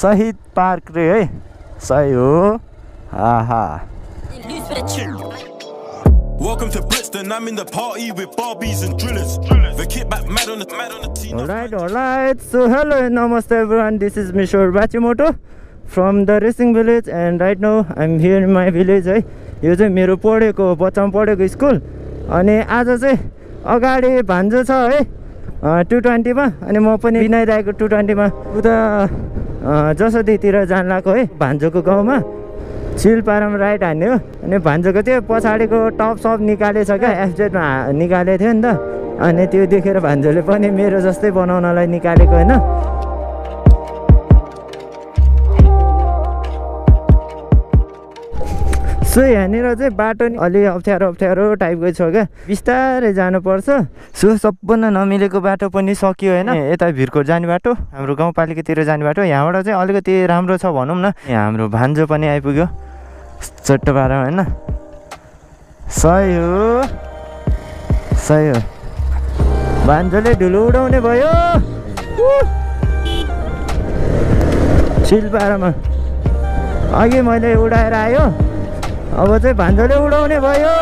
शहीद पार्क रे है सही हो आहा Welcome to Brixton, I'm in the party with Barbies and drillers. The kickback mad on the team. Alright. So hello and namaste everyone. This is Mr. Bachimoto from the racing village and right now I'm here in my village है. यो चाहिँ मेरो पढेको बच्चामा पढेको school अनि आज चाहिँ अगाडि भान्जो छ है 220 मा अनि म पनि बिनाइरहेको 220 मा उता जसोदीतिर जान लाग्यो है भान्जोको गाउँमा चिलपारामा राइड हान्ने हो अनि भान्जोको त्यो पछाडिको टप सप निकालेछ क्या एफजेडमा निकालेको थियो नि त अनि त्यो देखेर भान्जोले पनि मेरो जस्तै बनाउनलाई निकालेको होइन सो यहाँनिर चाहिँ बाटो नि अलि अप्ठ्यारो टाइपको छ क्या बिस्तारै जानुपर्छ सो सबभन्दा नमिलेको बाटो पनि सकियो होइन यता भिरकोट जाने बाटो हाम्रो गाउँपालिकातिर जाने बाटो यहाँबाट चाहिँ अलिकति राम्रो छ भनौँ न यहाँ हाम्रो भान्जो पनि आइपुग्यो चट्टोपारामा होइन सही हो भान्जोले धुलो उडाउने भयो चिलपारामा अघि मैले उडाएर आयो अब चाहिँ भान्जोले उडाउने भयो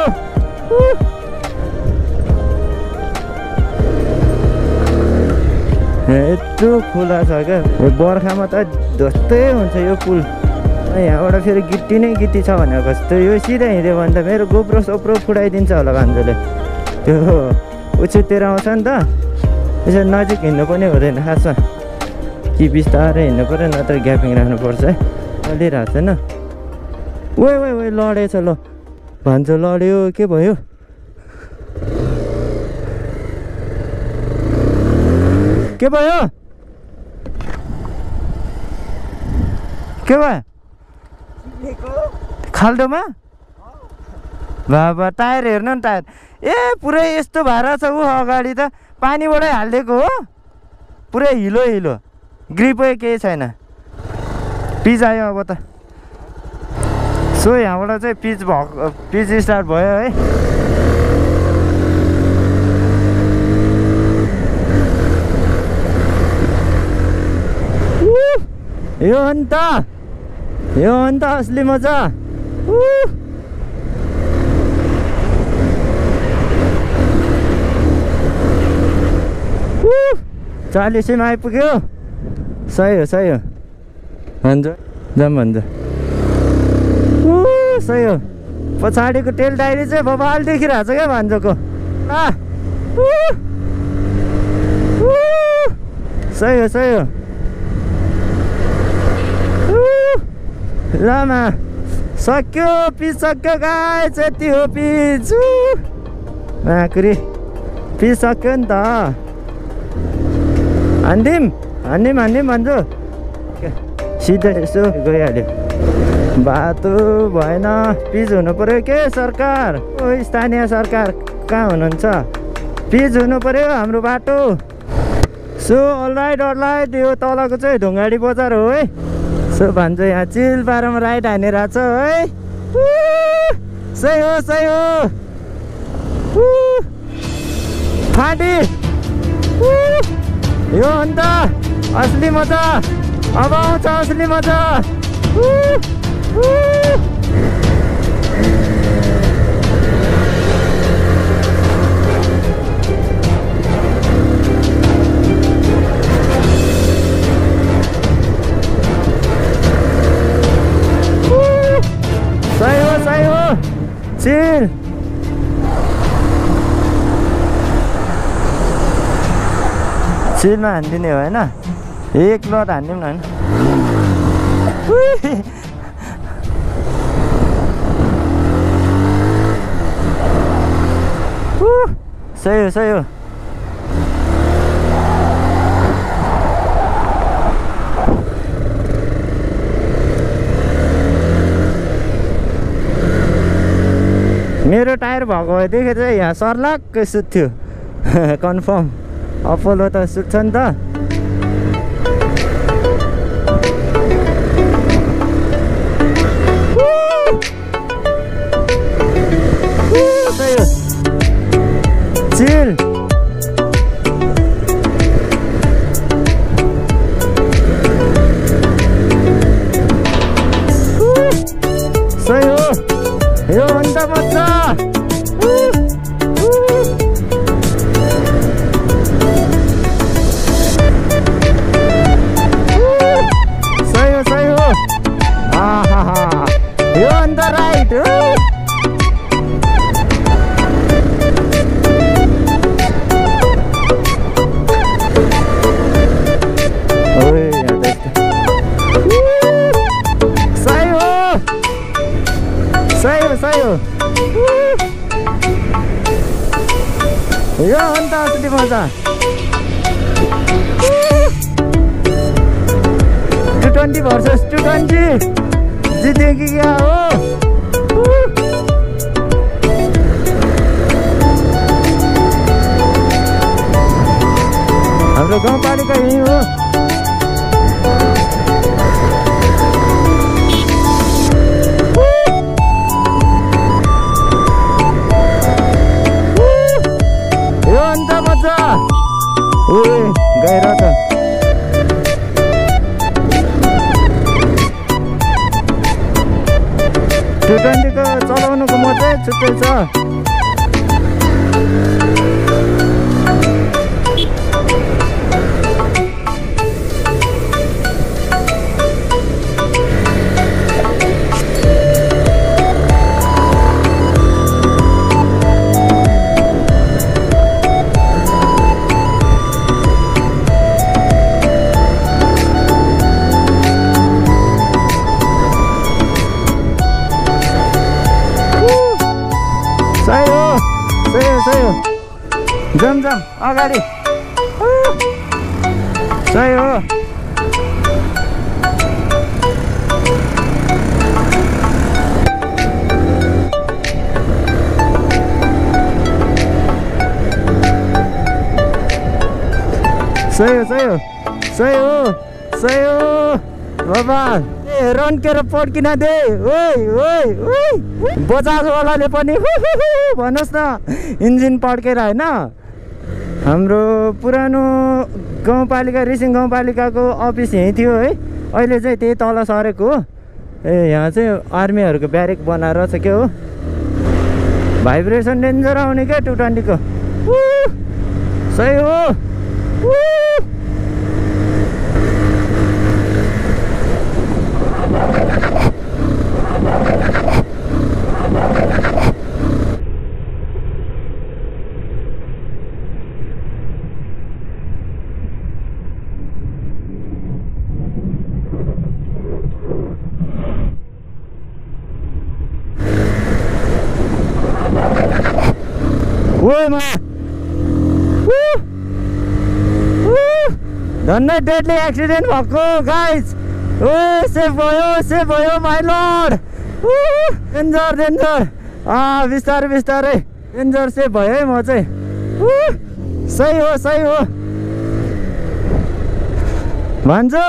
यत्रो खुला छ क्या बर्खामा त ध्वस्तै हुन्छ यो पुल यहाँबाट फेरि गिट्टी नै गिट्टी छ भनेको जस्तो यो सिधै हिँड्यो भने त मेरो गोप्रो सोप्रो फुटाइदिन्छ होला भान्जोले त्यो उछितिर आउँछ नि त यसो नजिक हिँड्नु पनि हुँदैन खासमा कि बिस्तारै हिँड्नु पऱ्यो नत्र ग्यापिङ राख्नुपर्छ है चलिरहेको छैन ओइ लडेछ ल भान्जो लड्यो के भयो के भयो खाल्डोमा बाबा टायर हेर्नु नि टायर ए पुरै यस्तो भारा छ ऊ अगाडि त पानीबाटै हालिदिएको हो पुरै हिलो ग्रिपै केही छैन पिच आयो अब त सो यहाँबाट चाहिँ पिच स्टार्ट भयो है यो अन्त असली मजा चालिसैमा आइपुग्यो सही हो भन्छ सही हो पछाडिको टेल टायरी चाहिँ बबाल देखिरहेको छ क्या भान्जोको सही हो लामा सक्यो पिच सक्यो गाइस यति हो पिच माकुरी पिच सक्यो नि त हान्दिम भन्छु सिधै यसो गइहाल्यो बाटो भएन पिच हुनु पर्यो के सरकार ओ स्थानीय सरकार कहाँ हुनुहुन्छ पिच हुनु पर्यो हाम्रो बाटो सो अलराइट यो तलको चाहिँ ढुङ्गाडी बजार हो है सो भन्छ यहाँ चिलपारामा राइड हानेर छ है सही हो फाटी यो अन्त असली मजा अब आउँछ असली मजा सही हो चिल चिलमा हानिदिने हो होइन एक लट हान्दिउँ न होइन सही हो मेरो टायर भएको भएदेखि चाहिँ यहाँ सर्लाक्कै सुत्थ्यो कन्फर्म अपोलो त सुत्छ नि त चिल यो अन्त असली मजा 220 versus 220 जित्यो कि क्या हो हाम्रो गाउँपालिका यही हो यो अन्त मजा गएर त 220 को चलाउनुको मजा छुट्टै छ सही हो जम अगाडि सही हो सही हो बाबा रन्केर पड्किन दे बजाजवालाले पनि भन्नुहोस् न इन्जिन पड्केर होइन हाम्रो पुरानो गाउँपालिका रिसिङ गाउँपालिकाको अफिस यहीँ थियो है अहिले चाहिँ त्यही तल सरेको हो यहाँ चाहिँ आर्मीहरूको ब्यारेक बनाएर छ क्या हो भाइब्रेसन डेन्जर आउने क्या 220 को सही हो धन्नै डेडली एक्सिडेन्ट भएको गाइज सेफ भयो माइ लर्ड डेन्जर बिस्तारै डेन्जर सेफ भयो है म चाहिँ सही हो भन्छु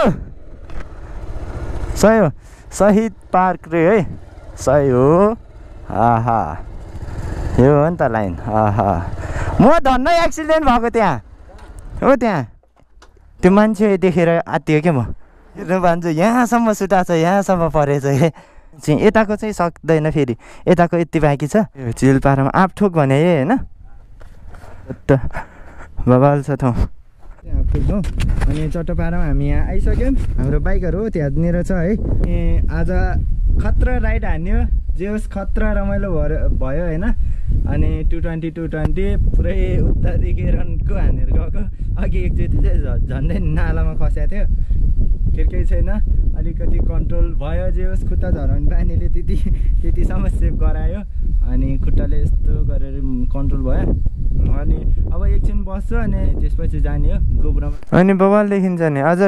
सही हो शहीद पार्क रे है सही हो आहा यो हो नि त लाइन म धन्नै एक्सिडेन्ट भएको त्यहाँ हो त्यहाँ त्यो मान्छे देखेर आत्तियो क्या म हेर्नु भन्छु यहाँसम्म सुटा छ यहाँसम्म परेछ चाहिँ यताको चाहिँ सक्दैन फेरि यताको यति बाँकी छ चिलपारामा आँपठोक भने होइन त बबाल छ ठाउँ त्यहाँ पुग्छौँ अनि चट्टोपारामा हामी यहाँ आइसक्यौँ हाम्रो बाइकहरू हो त्यहाँनिर छ है आज खतरा राइड हान्यो जे होस् खतरा रमाइलो भयो होइन अनि 220 पुरै उत्तादेखि रनको हानेर गएको अघि एकचोटि चाहिँ झन्डै नालामा खसेको थियो फेरि केही छैन अलिकति कन्ट्रोल भयो जे होस् खुट्टा झराउने बानीले त्यतिसम्म सेभ गरायो अनि खुट्टाले यस्तो गरेर कन्ट्रोल भयो अनि अब एकछिन बस्छु अनि त्यसपछि जाने हो गोब्रोमा अनि बबाल देखिन्छ नि अझ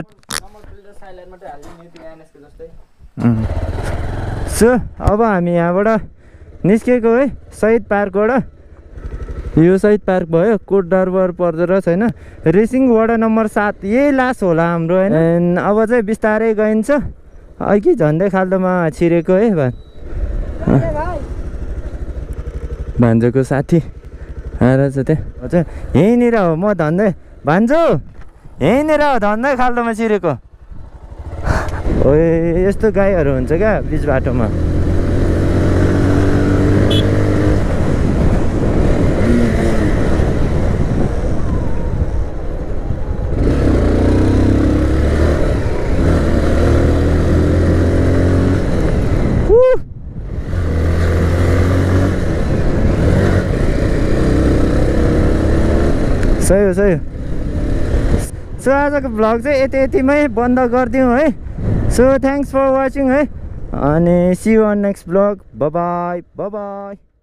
सो अब हामी यहाँबाट निस्केको है शहीद पार्कबाट यो शहीद पार्क भयो कोट दरबार पर्दो रहेछ होइन रेसिङ वडा नम्बर 7 यही लास्ट होला हाम्रो होइन अब चाहिँ बिस्तारै गइन्छ अघि झन्डै खाल्डोमा छिरेको है भान्जोको साथी आएर छ त्यहाँ हजुर यहीँनिर हो म धन्दै भान्जो यहीँनिर हो धन्दै खाल्डोमा छिरेको यस्तो गाईहरू हुन्छ क्या बिच बाटोमा सही हो सो आजको भ्लग चाहिँ यतिमै बन्द गरिदिउँ है सो थ्याङ्क्स फर वाचिङ है अनि see you on next vlog bye by